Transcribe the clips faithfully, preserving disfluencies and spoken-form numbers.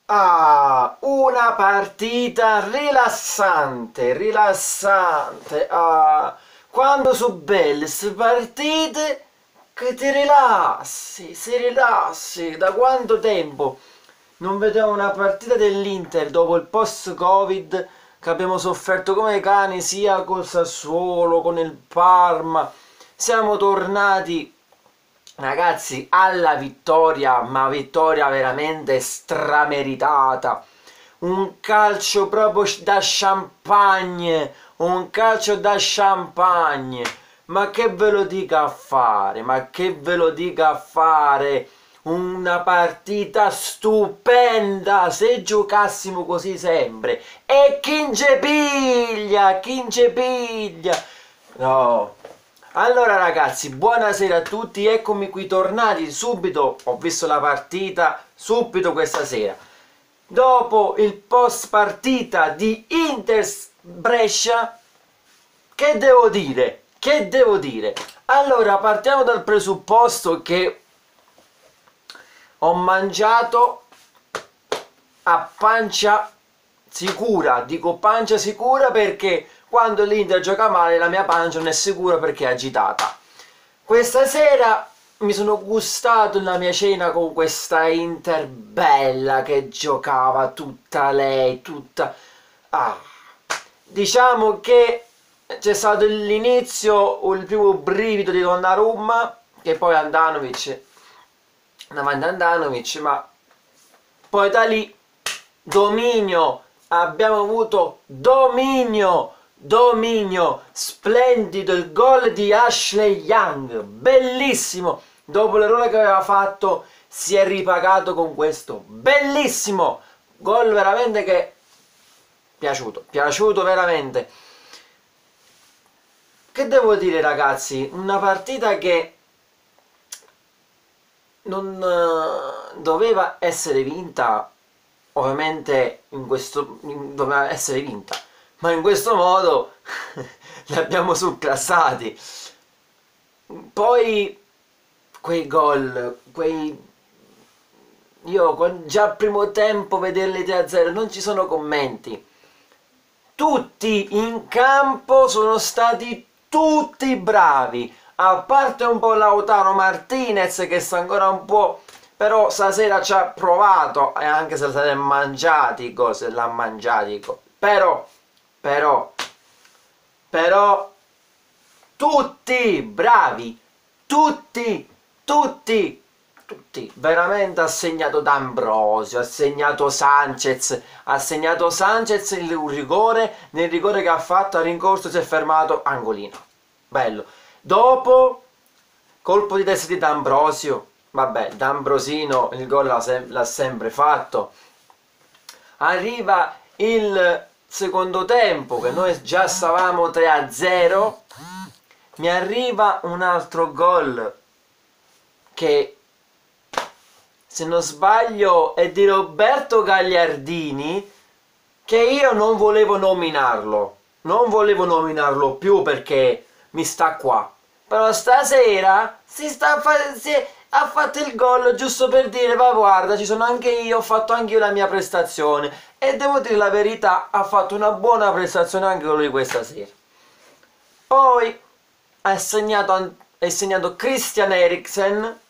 Ah, una partita rilassante, rilassante. Ah, quando sono belle queste partite che ti rilassi, si rilassi. Da quanto tempo non vedevo una partita dell'Inter dopo il post-Covid che abbiamo sofferto come cani sia col Sassuolo, con il Parma. Siamo tornati, ragazzi, alla vittoria, ma vittoria veramente strameritata. Un calcio proprio da champagne, un calcio da champagne. Ma che ve lo dica a fare? Ma che ve lo dica a fare? Una partita stupenda se giocassimo così sempre. E chi ce piglia? Chi ce piglia? No. Allora ragazzi, buonasera a tutti, eccomi qui tornati subito, ho visto la partita subito questa sera. Dopo il post partita di Inter Brescia, che devo dire? Che devo dire? Allora, partiamo dal presupposto che ho mangiato a pancia sicura, dico pancia sicura perché quando l'Inter gioca male la mia pancia non è sicura perché è agitata. Questa sera mi sono gustato la mia cena con questa Inter bella che giocava tutta lei, tutta... Ah. Diciamo che c'è stato l'inizio, il primo brivido di Donnarumma, che poi Andanovic, davanti a Andanovic, ma poi da lì dominio, abbiamo avuto dominio, dominio, splendido il gol di Ashley Young, bellissimo, dopo l'errore che aveva fatto si è ripagato con questo, bellissimo, gol veramente che piaciuto, piaciuto veramente. Che devo dire ragazzi, una partita che non uh, doveva essere vinta, ovviamente in questo in, doveva essere vinta, ma in questo modo li abbiamo surclassati. Poi quei gol, quei... io già al primo tempo vederli tre a zero non ci sono commenti. Tutti in campo sono stati tutti bravi, a parte un po' Lautaro Martinez che sta ancora un po', però stasera ci ha provato, e anche se se l'è mangiati gol, se l'ha mangiati gol, però, però, però, tutti bravi, tutti, tutti, tutti, veramente ha segnato D'Ambrosio, ha segnato Sanchez, ha segnato Sanchez il rigore, nel rigore che ha fatto a rincorso si è fermato, angolino, bello. Dopo, colpo di testa di D'Ambrosio, vabbè, D'Ambrosino il gol l'ha sem sempre fatto. Arriva il secondo tempo, che noi già stavamo tre a zero, mi arriva un altro gol che, se non sbaglio, è di Roberto Gagliardini, che io non volevo nominarlo, non volevo nominarlo più perché mi sta qua, però stasera si sta fa si ha fatto il gol giusto per dire ma guarda ci sono anche io, ho fatto anche io la mia prestazione, e devo dire la verità, ha fatto una buona prestazione anche lui questa sera. Poi ha segnato, ha segnato Christian Eriksen,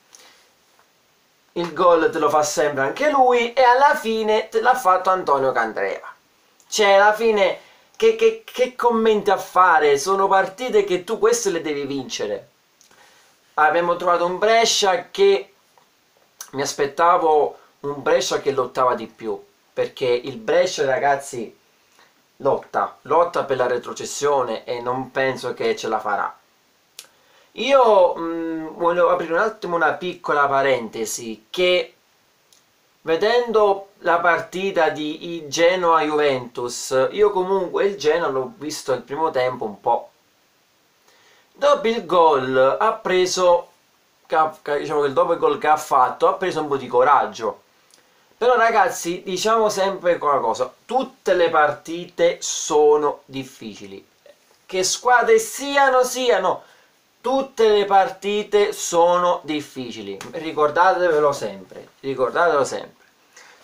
il gol te lo fa sempre anche lui, e alla fine te l'ha fatto Antonio Candreva. Cioè alla fine che, che, che commenti a fare? Sono partite che tu queste le devi vincere. Abbiamo trovato un Brescia che mi aspettavo, un Brescia che lottava di più, perché il Brescia ragazzi lotta, lotta per la retrocessione e non penso che ce la farà. Io mh, volevo aprire un attimo una piccola parentesi, che vedendo la partita di Genoa-Juventus, io comunque il Genoa l'ho visto il primo tempo un po'. Dopo il gol ha preso, diciamo che dopo il gol che ha fatto, ha preso un po' di coraggio. Però ragazzi, diciamo sempre una cosa, tutte le partite sono difficili. Che squadre siano, siano, tutte le partite sono difficili. Ricordatevelo sempre, ricordatelo sempre.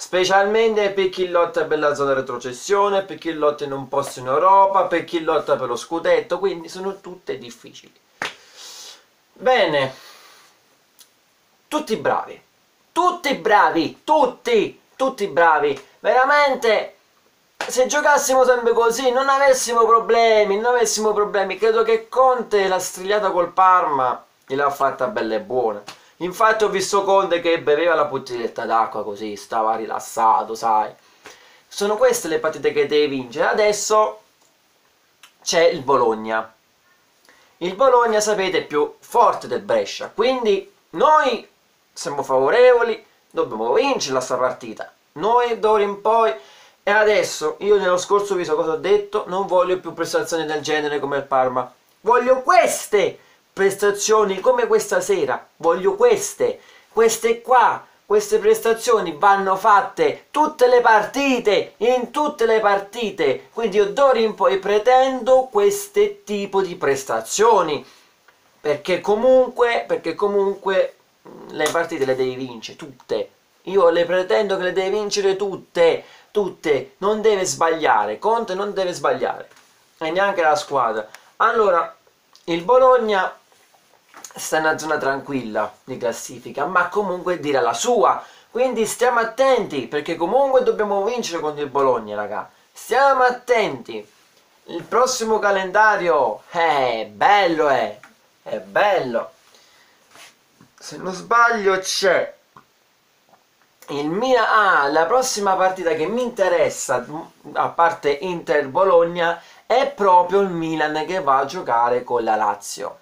specialmente per chi lotta per la zona retrocessione, per chi lotta in un posto in Europa, per chi lotta per lo scudetto, quindi sono tutte difficili. Bene, tutti bravi, tutti bravi, tutti, tutti bravi, veramente. Se giocassimo sempre così non avessimo problemi, non avessimo problemi. Credo che Conte la strigliata col Parma gliel'ha fatta bella e buona. Infatti ho visto Conte che beveva la bottiglietta d'acqua così, stava rilassato, sai. Sono queste le partite che devi vincere. Adesso c'è il Bologna. Il Bologna, sapete, è più forte del Brescia, quindi noi siamo favorevoli, dobbiamo vincere questa partita. Noi d'ora in poi... E adesso, io nello scorso video cosa ho detto? Non voglio più prestazioni del genere come il Parma. Voglio queste prestazioni come questa sera. Voglio queste. Queste qua. Queste prestazioni vanno fatte tutte le partite. In tutte le partite. Quindi io d'ora in poi pretendo questo tipo di prestazioni. Perché comunque, perché comunque le partite le devi vincere tutte. Io le pretendo che le devi vincere tutte. Tutte, non deve sbagliare, Conte non deve sbagliare, e neanche la squadra. Allora, il Bologna sta in una zona tranquilla di classifica, ma comunque dirà la sua, quindi stiamo attenti, perché comunque dobbiamo vincere contro il Bologna, raga. Stiamo attenti. Il prossimo calendario, è bello, è, è bello. Se non sbaglio c'è il Milan. Ah, la prossima partita che mi interessa, a parte Inter-Bologna, è proprio il Milan che va a giocare con la Lazio.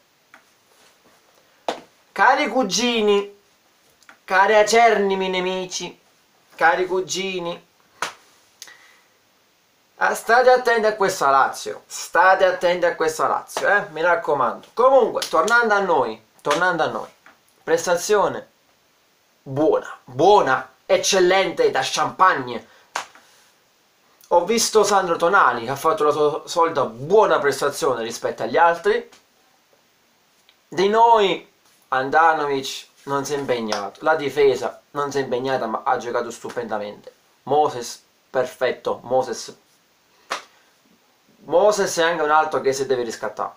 Cari cugini, cari acernimi nemici, cari cugini, state attenti a questa Lazio, state attenti a questa Lazio, eh, mi raccomando. Comunque, tornando a noi, tornando a noi, prestazione buona, buona, eccellente da champagne. Ho visto Sandro Tonali che ha fatto la sua solita buona prestazione rispetto agli altri. Di noi Handanovic non si è impegnato, la difesa non si è impegnata, ma ha giocato stupendamente. Moses perfetto, Moses Moses è anche un altro che si deve riscattare,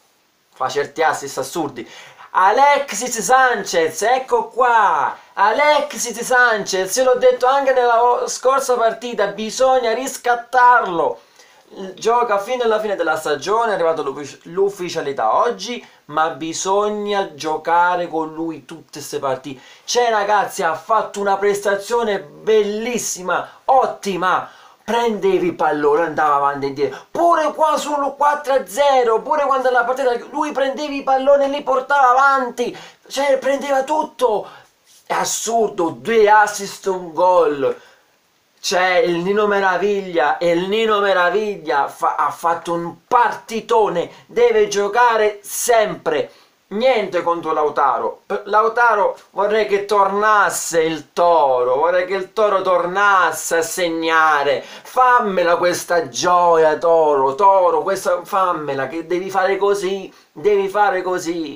fa certi assist assurdi. Alexis Sanchez, ecco qua, Alexis Sanchez, io l'ho detto anche nella scorsa partita, bisogna riscattarlo. Gioca fino alla fine della stagione, è arrivata l'ufficialità oggi, ma bisogna giocare con lui tutte queste partite. Cioè ragazzi, ha fatto una prestazione bellissima, ottima. Prendevi il pallone, andava avanti e indietro, pure qua sul quattro a zero, pure quando la partita lui prendeva i palloni e li portava avanti, cioè prendeva tutto. È assurdo, due assist, un gol. C'è il Nino Meraviglia, e il Nino Meraviglia fa, ha fatto un partitone, deve giocare sempre. Niente contro Lautaro. Lautaro vorrei che tornasse il Toro, vorrei che il Toro tornasse a segnare. Fammela questa gioia, Toro, Toro, questa, fammela, che devi fare così, devi fare così.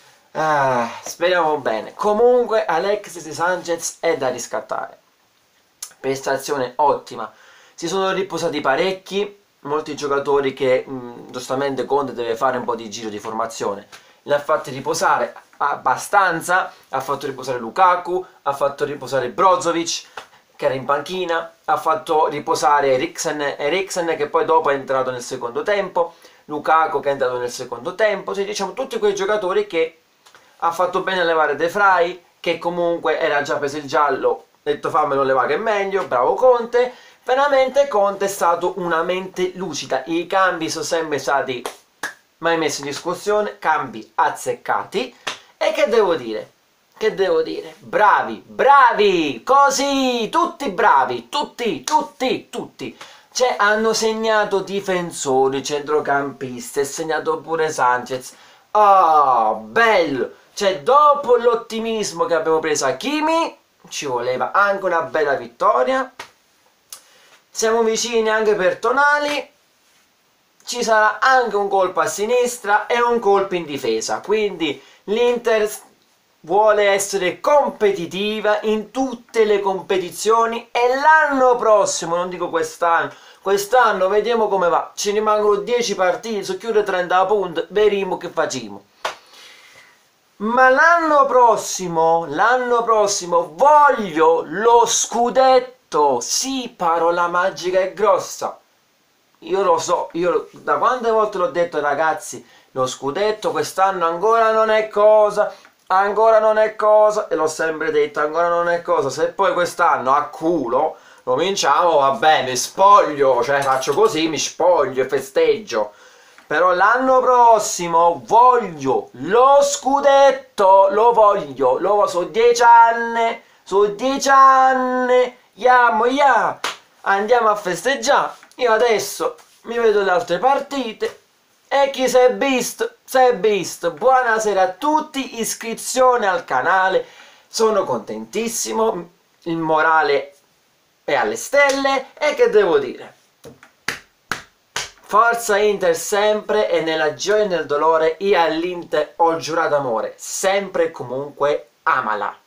Ah, speriamo bene. Comunque Alexis Sanchez è da riscattare. Prestazione ottima. Si sono riposati parecchi, molti giocatori che mh, giustamente Conte deve fare un po' di giro di formazione. Li ha fatti riposare abbastanza, ha fatto riposare Lukaku, ha fatto riposare Brozovic che era in panchina, ha fatto riposare Eriksen, Eriksen che poi dopo è entrato nel secondo tempo, Lukaku che è entrato nel secondo tempo, cioè diciamo tutti quei giocatori che ha fatto bene a levare De Vrij, che comunque era già preso il giallo, ha detto fammelo levare che è meglio, bravo Conte. Veramente Conte è stato una mente lucida, i cambi sono sempre stati mai messi in discussione, cambi azzeccati. E che devo dire? Che devo dire? Bravi, bravi, così, tutti bravi, tutti, tutti, tutti. Cioè hanno segnato difensori, centrocampisti, è segnato pure Sanchez. Oh, bello! Cioè dopo l'ottimismo che abbiamo preso a Kimi, ci voleva anche una bella vittoria. Siamo vicini anche per Tonali. Ci sarà anche un colpo a sinistra e un colpo in difesa, quindi l'Inter vuole essere competitiva in tutte le competizioni e l'anno prossimo, non dico quest'anno, quest'anno vediamo come va, ci rimangono dieci partite, su chiude trenta punti, vedremo che facciamo. Ma l'anno prossimo, l'anno prossimo voglio lo scudetto, sì, parola magica e grossa. Io lo so, io da quante volte l'ho detto ragazzi, lo scudetto quest'anno ancora non è cosa, ancora non è cosa, e l'ho sempre detto, ancora non è cosa, se poi quest'anno a culo cominciamo, vabbè, mi spoglio, cioè faccio così, mi spoglio e festeggio. Però l'anno prossimo voglio lo scudetto, lo voglio, lo voglio, su dieci anni, su dieci anni, andiamo, yeah, andiamo a festeggiare. Io adesso mi vedo le altre partite e chi si è visto, si è visto. Buonasera a tutti, iscrizione al canale, sono contentissimo, il morale è alle stelle e che devo dire? Forza Inter sempre, e nella gioia e nel dolore io all'Inter ho giurato amore, sempre e comunque amala.